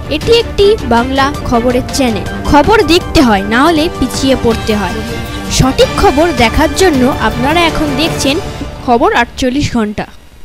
এটি একটি বাংলা খবরের চ্যানেল। খবর দেখতে হয়, না হলে পিছিয়ে পড়তে হয়। সঠিক খবর দেখার জন্য আপনারা এখন দেখছেন খবর 48 ঘন্টা।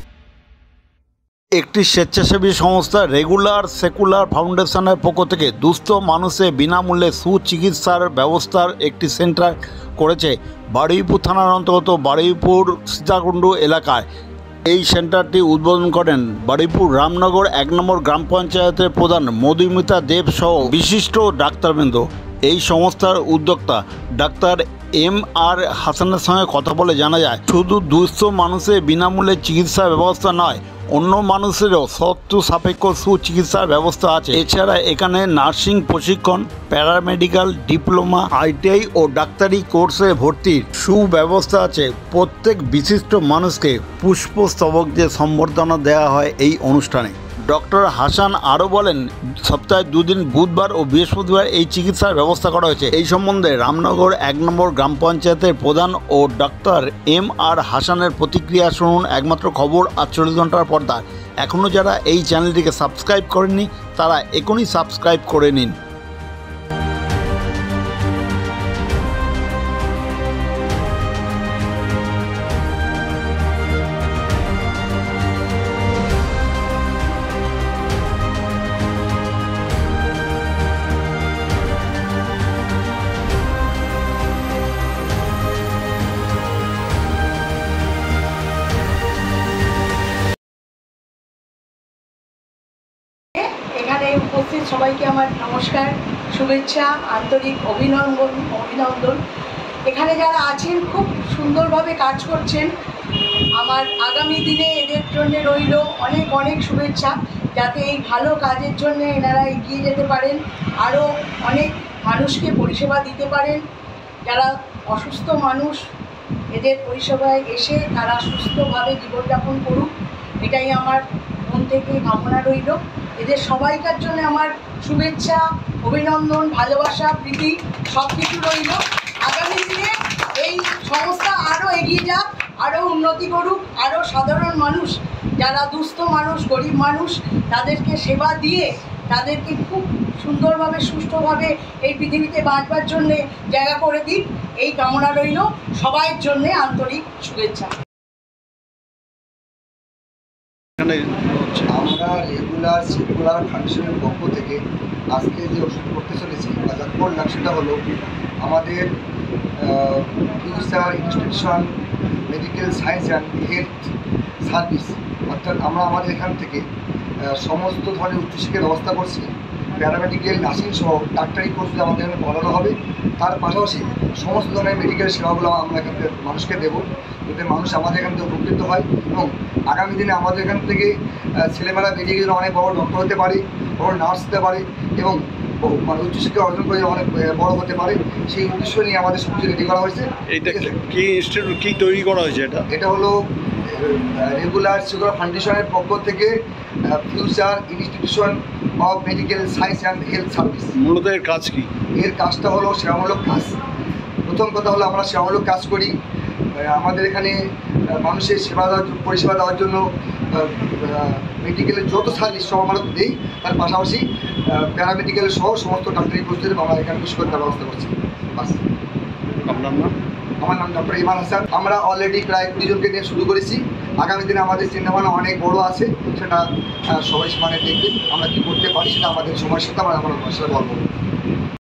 একটি স্বেচ্ছাসেবী সংস্থা রেগুলার সেকুলার ফাউন্ডেশনের পক্ষ থেকে দুস্থ মানুষের বিনামূল্যে সুচিকিৎসার ব্যবস্থার একটি সেন্টার করেছে বারুইপুর থানার অন্তর্গত বারুইপুর সীতাকুণ্ড এলাকায়। এই সেন্টারটি উদ্বোধন করেন বারুইপুর রামনগর 1 নম্বর গ্রাম পঞ্চায়েতের প্রধান মধুমিতা দেব সহ বিশিষ্ট ডাক্তারবৃন্দ। এই সংস্থার উদ্যোক্তা ডাক্তার MR হাসানের সঙ্গে কথা বলে জানা যায়, শুধু দুস্থ মানুষের বিনামূল্যে চিকিৎসা ব্যবস্থা নয়, অন্য মানুষেরও শর্ত সাপেক্ষ সুচিকিৎসার ব্যবস্থা আছে। এছাড়া এখানে নার্সিং প্রশিক্ষণ, প্যারামেডিক্যাল ডিপ্লোমা, ITI ও ডাক্তারি কোর্সে ভর্তির সুব্যবস্থা আছে। প্রত্যেক বিশিষ্ট মানুষকে পুষ্পস্তবক দিয়ে সম্বর্ধনা দেওয়া হয় এই অনুষ্ঠানে। ডক্টর হাসান আরও বলেন, সপ্তাহে 2 দিন বুধবার ও বৃহস্পতিবার এই চিকিৎসার ব্যবস্থা করা হয়েছে। এই সম্বন্ধে রামনগর 1 নম্বর গ্রাম পঞ্চায়েতের প্রধান ও ডক্টর MR হাসানের প্রতিক্রিয়া শুনুন একমাত্র খবর 48 ঘন্টার পর্দায়। এখনও যারা এই চ্যানেলটিকে সাবস্ক্রাইব করেননি তারা এখনই সাবস্ক্রাইব করে নিন। এখানে উপস্থিত সবাইকে আমার নমস্কার, শুভেচ্ছা, আন্তরিক অভিনন্দন। এখানে যারা আছেন খুব সুন্দরভাবে কাজ করছেন। আমার আগামী দিনে এদের জন্য রইল অনেক অনেক শুভেচ্ছা, যাতে এই ভালো কাজের জন্য এনারা এগিয়ে যেতে পারেন, আরও অনেক মানুষকে পরিষেবা দিতে পারেন। যারা অসুস্থ মানুষ এদের পরিষেবায় এসে তারা সুস্থভাবে জীবনযাপন করুক, এটাই আমার মন থেকে কামনা রইল। এদের সবাইকার জন্য আমার শুভেচ্ছা, অভিনন্দন, ভালোবাসা, প্রীতি সব কিছু রইল। আগামী দিনে এই সংস্থা আরও এগিয়ে যাক, আরও উন্নতি করুক, আরও সাধারণ মানুষ যারা দুস্থ মানুষ, গরিব মানুষ, তাদেরকে সেবা দিয়ে তাদেরকে খুব সুন্দরভাবে সুষ্ঠুভাবে এই পৃথিবীতে বাঁচবার জন্যে জায়গা করে দিক, এই কামনা রইল। সবাইয়ের জন্যে আন্তরিক শুভেচ্ছা। আমরা রেগুলার সেকুলার ফাউন্ডেশনের পক্ষ থেকে আজকে যে ওষুধ করতে চলেছি বা যা করলাম সেটা হলো আমাদের future institution medical science and health service, অর্থাৎ আমরা আমাদের এখান থেকে সমস্ত ধরনের উচ্চশিক্ষার ব্যবস্থা করছি। প্যারামেডিক্যাল, নার্সিং সহ ডাক্তারি কোর্স আমাদের এখানে পড়ানো হবে। তার পাশাপাশি সমস্ত ধরনের মেডিকেল সেবাগুলো আমরা এখান থেকে মানুষকে দেবো, যাতে মানুষ আমাদের এখান থেকে উপকৃত হয় এবং আগামী দিনে আমাদের এখান থেকে ছেলেমেয়েরা বেরিয়ে গেলে অনেক বড় ডক্টর হতে পারে, বড় নার্স হতে পারে এবং মানে উচ্চশিক্ষা অর্জন করে অনেক বড় হতে পারে। সেই উদ্দেশ্য নিয়ে আমাদের সবকিছু রেডি করা হয়েছে। এইটা কি ইনস্টিটিউট, কি তৈরি করা হয়েছে? এটা হলো রেগুলার সেকুলার ফাউন্ডেশনের পক্ষ থেকে future institution of medical science and health service. মূলত এর কাজ কি? এর কাজটা হলো সেবামূলক কাজ। প্রথম কথা হলো আমরা সেবামূলক কাজ করি। আমাদের এখানে মানুষের পরিষেবা দেওয়ার জন্য মেডিকেলের যত সার্ভিস সব আমরা দিই, তার পাশাপাশি প্যারামেডিক্যাল সহ সমস্ত ডাক্তারি কোর্সের আমরা এখানে বেশি করতে ব্যবস্থা করছি। আপনার নাম? আমার নাম ডক্টর ইমান হাসান। আমরা অলরেডি প্রায় 20 জনকে নিয়ে শুরু করেছি। আগামী দিনে আমাদের চিন্তাভাবনা অনেক বড় আছে, সেটা সবাই মানে দেখবেন আমরা কী করতে পারি, সেটা আমাদের সময়ের সাথে আমরা সেটা বলবো।